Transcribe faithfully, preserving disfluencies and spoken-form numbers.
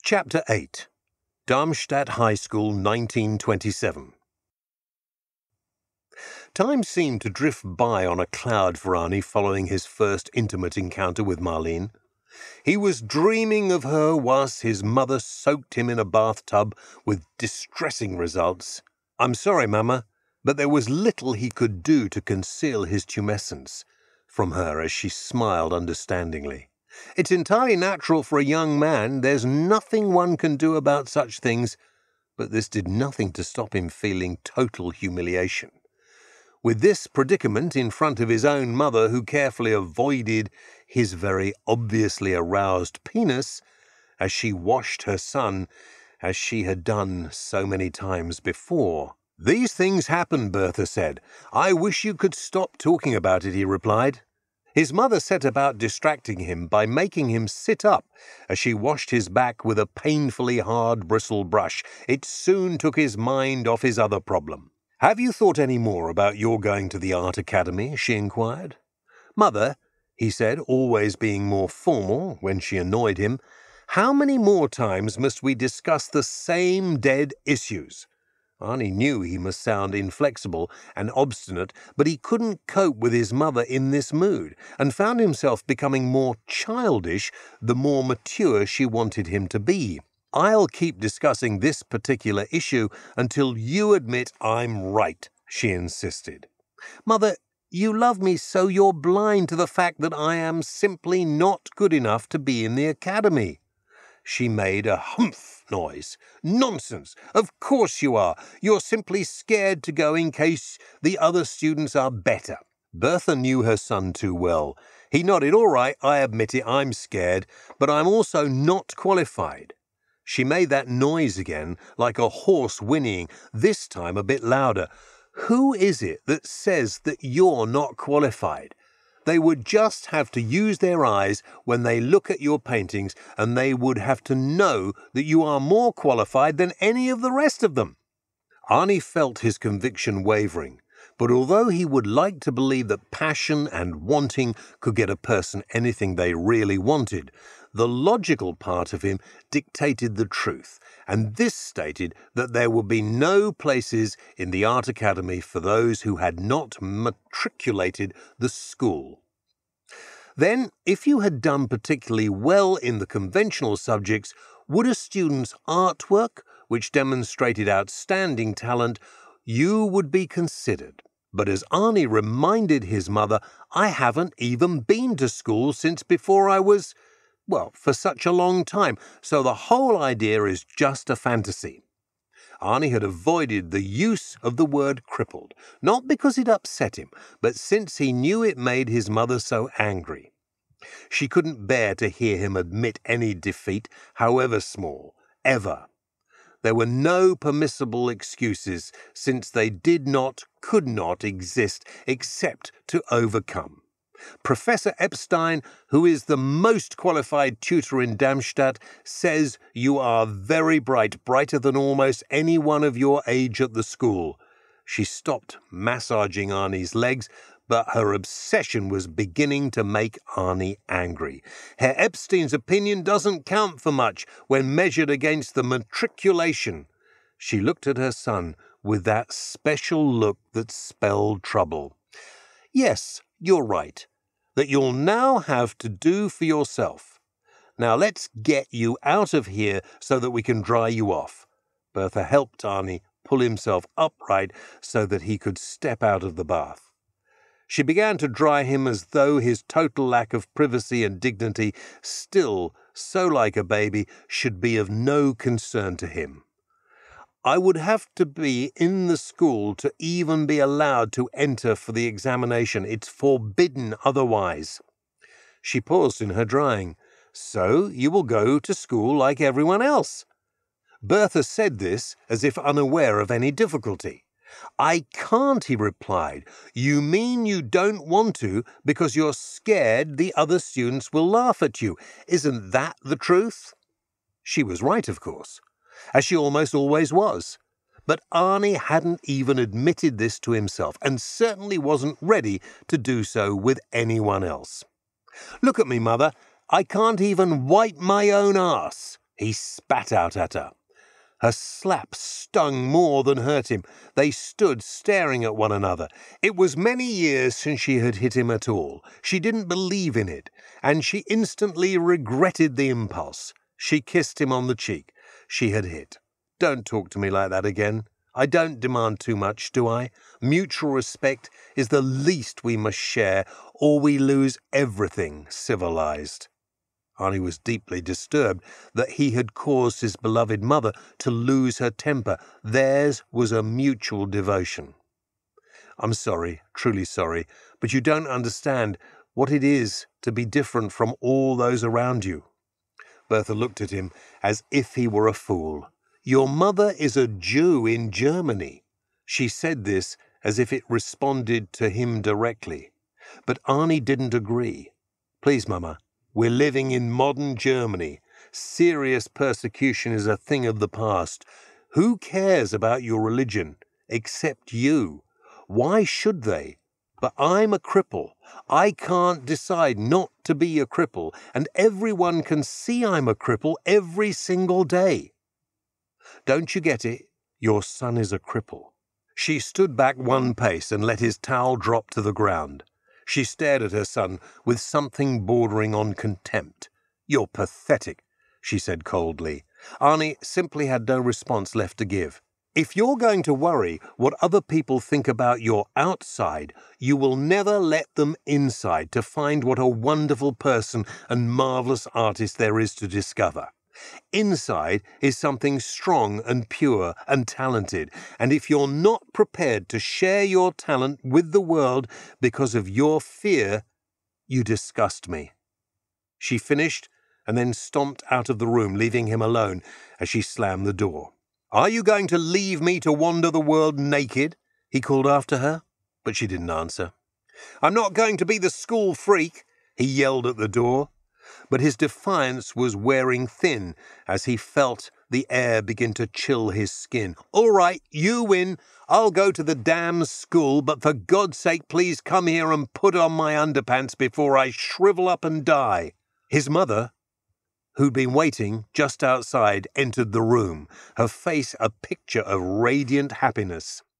Chapter eight. Darmstadt High School, nineteen twenty-seven. Time seemed to drift by on a cloud for Arnie following his first intimate encounter with Marlene. He was dreaming of her whilst his mother soaked him in a bathtub with distressing results. "I'm sorry, Mama, but there was little he could do to conceal his tumescence," from her as she smiled understandingly. "It's entirely natural for a young man. There's nothing one can do about such things." But this did nothing to stop him feeling total humiliation. With this predicament in front of his own mother, who carefully avoided his very obviously aroused penis as she washed her son, as she had done so many times before. "These things happen," Bertha said. "I wish you could stop talking about it," he replied. His mother set about distracting him by making him sit up as she washed his back with a painfully hard bristle brush. It soon took his mind off his other problem. "Have you thought any more about your going to the art academy?" she inquired. "Mother," he said, always being more formal when she annoyed him, "how many more times must we discuss the same dead issues?" Arnie knew he must sound inflexible and obstinate, but he couldn't cope with his mother in this mood, and found himself becoming more childish the more mature she wanted him to be. "I'll keep discussing this particular issue until you admit I'm right," she insisted. "Mother, you love me so you're blind to the fact that I am simply not good enough to be in the academy." She made a humph noise. "Nonsense! Of course you are. You're simply scared to go in case the other students are better." Bertha knew her son too well. He nodded. "All right, I admit it, I'm scared, but I'm also not qualified." She made that noise again, like a horse whinnying, this time a bit louder. "Who is it that says that you're not qualified? They would just have to use their eyes when they look at your paintings, and they would have to know that you are more qualified than any of the rest of them." Arnie felt his conviction wavering, but although he would like to believe that passion and wanting could get a person anything they really wanted, the logical part of him dictated the truth, and this stated that there would be no places in the art academy for those who had not matriculated the school. Then, if you had done particularly well in the conventional subjects, would a student's artwork, which demonstrated outstanding talent, you would be considered. But as Arnie reminded his mother, "I haven't even been to school since before I was, well, for such a long time, so the whole idea is just a fantasy." Arnie had avoided the use of the word crippled, not because it upset him, but since he knew it made his mother so angry. She couldn't bear to hear him admit any defeat, however small, ever. There were no permissible excuses, since they did not, could not exist except to overcome. Professor Epstein, who is the most qualified tutor in Darmstadt, says you are very bright, brighter than almost anyone of your age at the school. She stopped massaging Arnie's legs, but her obsession was beginning to make Arnie angry. Herr Epstein's opinion doesn't count for much when measured against the matriculation. She looked at her son with that special look that spelled trouble. "Yes, you're right, that you'll now have to do for yourself. Now let's get you out of here so that we can dry you off." Bertha helped Arnie pull himself upright so that he could step out of the bath. She began to dry him as though his total lack of privacy and dignity, still so like a baby, should be of no concern to him. "I would have to be in the school to even be allowed to enter for the examination. It's forbidden otherwise." She paused in her drying. "So you will go to school like everyone else." Bertha said this as if unaware of any difficulty. "I can't," he replied. "You mean you don't want to because you're scared the other students will laugh at you. Isn't that the truth?" She was right, of course, as she almost always was. But Arnie hadn't even admitted this to himself, and certainly wasn't ready to do so with anyone else. "Look at me, Mother. I can't even wipe my own arse." He spat out at her. Her slap stung more than hurt him. They stood staring at one another. It was many years since she had hit him at all. She didn't believe in it, and she instantly regretted the impulse. She kissed him on the cheek. She had hit. "Don't talk to me like that again. I don't demand too much, do I? Mutual respect is the least we must share, or we lose everything civilized." Arnie was deeply disturbed that he had caused his beloved mother to lose her temper. Theirs was a mutual devotion. "I'm sorry, truly sorry, but you don't understand what it is to be different from all those around you." Bertha looked at him as if he were a fool. "Your mother is a Jew in Germany." She said this as if it responded to him directly. But Arnie didn't agree. "Please, Mama. We're living in modern Germany. Serious persecution is a thing of the past. Who cares about your religion except you? Why should they? But I'm a cripple. I can't decide not to be a cripple, and everyone can see I'm a cripple every single day. Don't you get it? Your son is a cripple." She stood back one pace and let his towel drop to the ground. She stared at her son with something bordering on contempt. "You're pathetic," she said coldly. Arnie simply had no response left to give. "If you're going to worry what other people think about your outside, you will never let them inside to find what a wonderful person and marvelous artist there is to discover. Inside is something strong and pure and talented, and if you're not prepared to share your talent with the world because of your fear, you disgust me." She finished and then stomped out of the room, leaving him alone as she slammed the door. "Are you going to leave me to wander the world naked?" he called after her, but she didn't answer. "I'm not going to be the school freak," he yelled at the door. But his defiance was wearing thin as he felt the air begin to chill his skin. "All right, you win. I'll go to the damn school, but for God's sake, please come here and put on my underpants before I shrivel up and die." His mother, who'd been waiting just outside, entered the room, her face a picture of radiant happiness.